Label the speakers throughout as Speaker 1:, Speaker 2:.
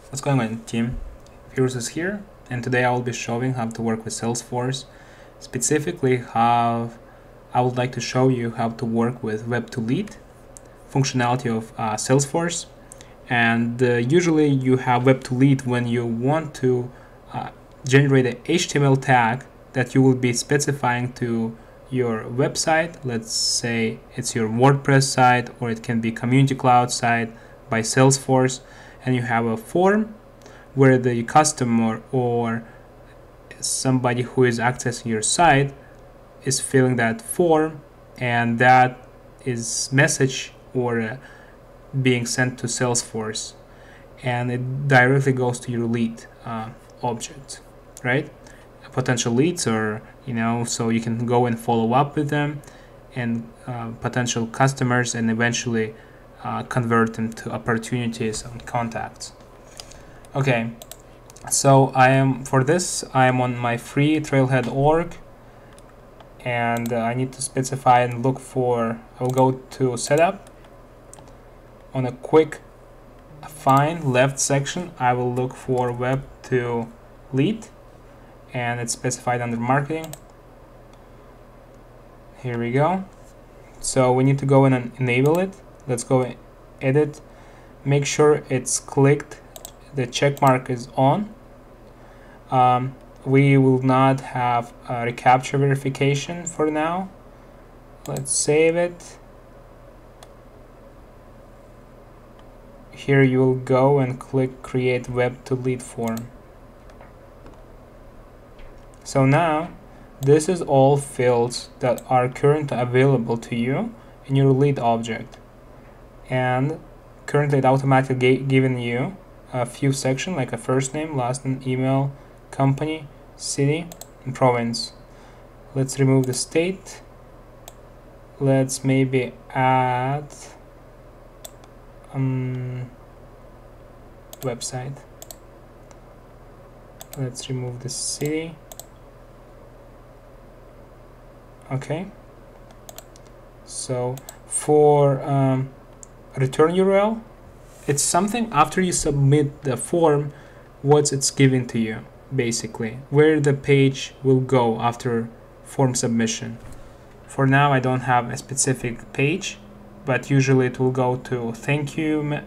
Speaker 1: What's going on, team? Firouz is here, and today I will be showing how to work with Salesforce. Specifically, how I would like to show you how to work with Web2Lead functionality of Salesforce. And usually you have Web2Lead when you want to generate an HTML tag that you will be specifying to your website. Let's say it's your WordPress site, or it can be Community Cloud site by Salesforce, and you have a form where the customer or somebody who is accessing your site is filling that form, and that is message or being sent to Salesforce, and it directly goes to your lead object, right? Potential leads, or so you can go and follow up with them and potential customers, and eventually convert them to opportunities and contacts. Okay, so I am on my free Trailhead.org, and I need to specify and look for. I'll go to setup. On a quick find left section, I will look for Web2Lead, and it's specified under marketing. Here we go. So we need to go in and enable it. Let's go edit. Make sure it's clicked. The check mark is on. We will not have a reCAPTCHA verification for now. Let's save it. Here you will go and click create Web2Lead form. So now this is all fields that are currently available to you in your lead object, and currently it automatically given you a few sections like a first name, last name, email, company, city, and province. Let's remove the state. Let's maybe add website. Let's remove the city. Okay, so for return URL, it's something after you submit the form, what it's giving to you, basically where the page will go after form submission. For now I don't have a specific page, but usually it will go to thank you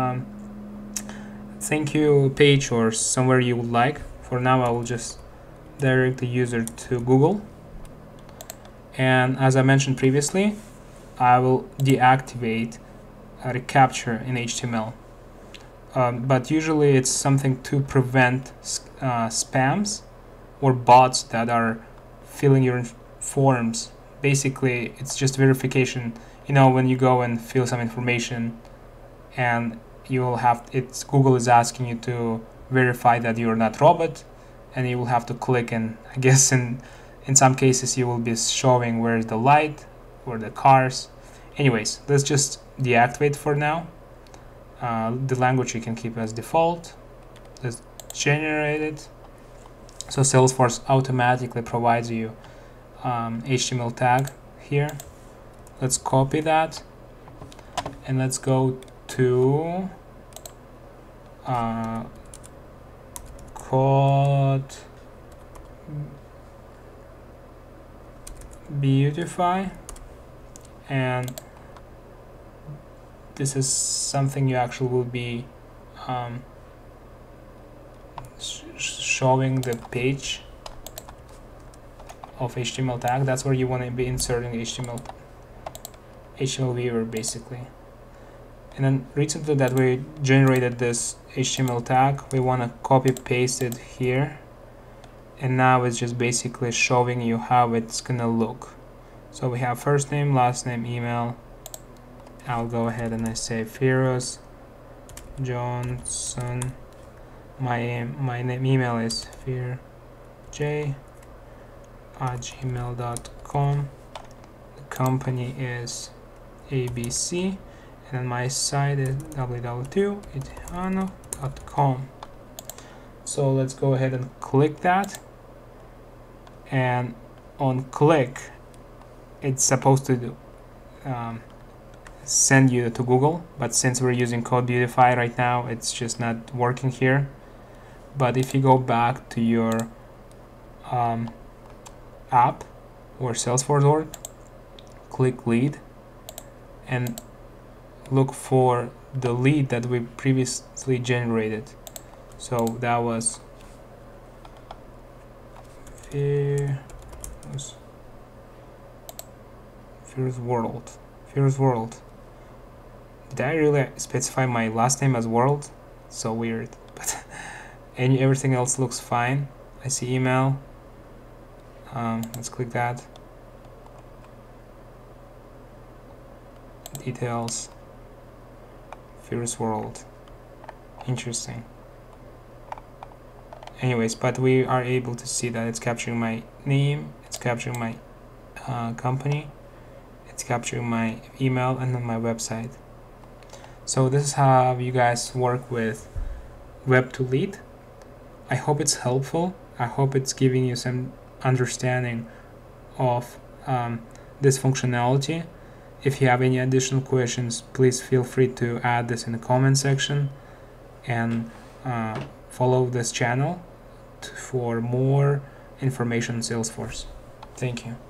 Speaker 1: page, or somewhere you would like. For now I will just direct the user to Google. And as I mentioned previously, I will deactivate reCAPTCHA in HTML. But usually it's something to prevent spams or bots that are filling your forms. Basically, it's just verification. When you go and fill some information, and you will have Google is asking you to verify that you're not robot, and you will have to click, and I guess in some cases you will be showing where's the light or the cars. Anyways, let's just deactivate for now. The language you can keep as default. Let's generate it. So Salesforce automatically provides you HTML tag here. Let's copy that, and let's go to code Beautify, and this is something you actually will be showing the page of HTML tag. That's where you want to be inserting HTML viewer, basically. And then recently that we generated this HTML tag, we want to copy paste it here, and now it's just basically showing you how it's gonna look. So we have first name, last name, email. I'll go ahead and I say Firouz Johnson. My email is firj@gmail.com. The company is ABC, and then my site is www.itihano.com. So let's go ahead and click that, and on click it's supposed to do send you to Google, but since we're using CodeButify right now, it's just not working here. But if you go back to your app or Salesforce org, click lead and look for the lead that we previously generated. So that was Fierce World. Did I really specify my last name as World? So weird. But everything else looks fine. I see email. Let's click that. Details. Fierce World. Interesting. Anyways, but we are able to see that it's capturing my name, it's capturing my company, it's capturing my email, and then my website. So this is how you guys work with Web2Lead. I hope it's helpful. I hope it's giving you some understanding of this functionality. If you have any additional questions, please feel free to add this in the comment section, and follow this channel for more information on Salesforce. Thank you.